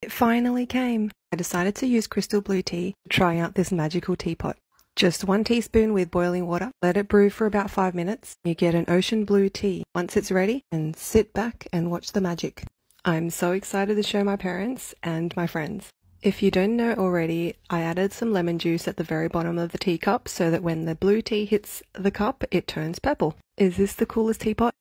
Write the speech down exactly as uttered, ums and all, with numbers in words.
It finally came! I decided to use crystal blue tea to try out this magical teapot. Just one teaspoon with boiling water, let it brew for about five minutes. You get an ocean blue tea. Once it's ready, and sit back and watch the magic. I'm so excited to show my parents and my friends. If you don't know already, I added some lemon juice at the very bottom of the teacup so that when the blue tea hits the cup, it turns purple. Is this the coolest teapot?